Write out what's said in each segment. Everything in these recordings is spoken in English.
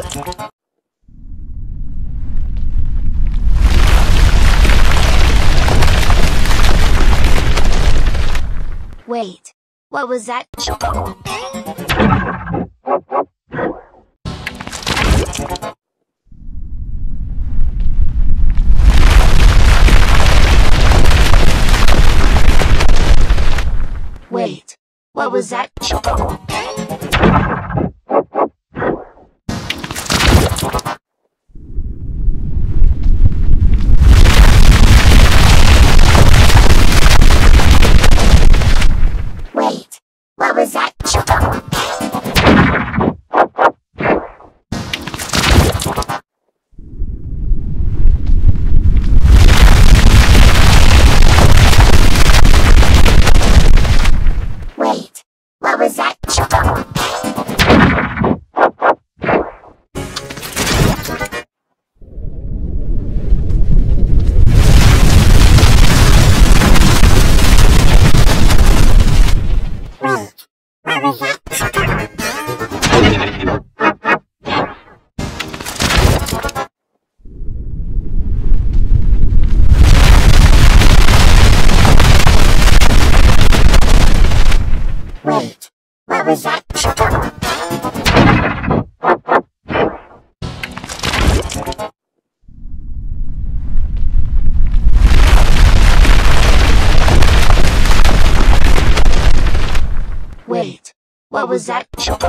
Wait, what was that? Wait, what was that? Wait, what was that? Wait, what was that? Wait, what was that? Wait, what was that?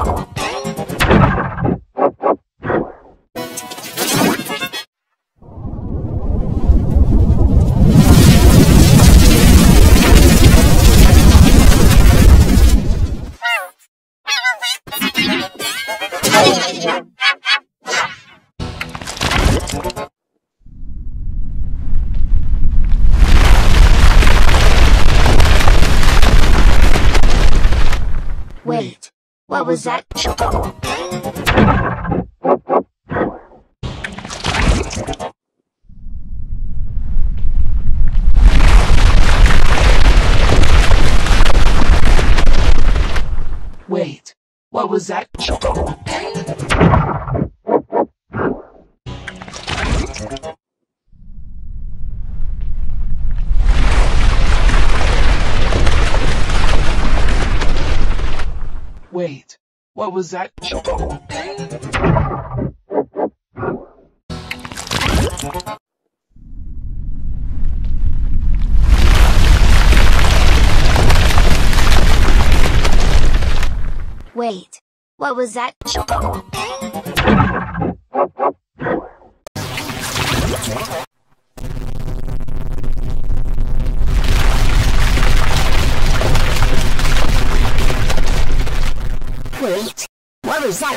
Wait, what was that? Wait, what was that? Wait, what was that? Wait, what was that? Wait, what was that?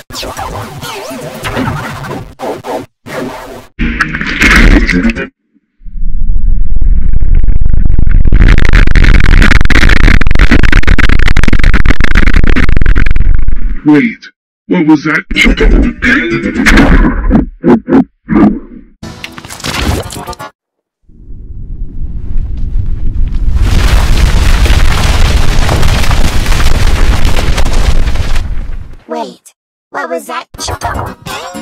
Wait, what was that? Wait, what was that?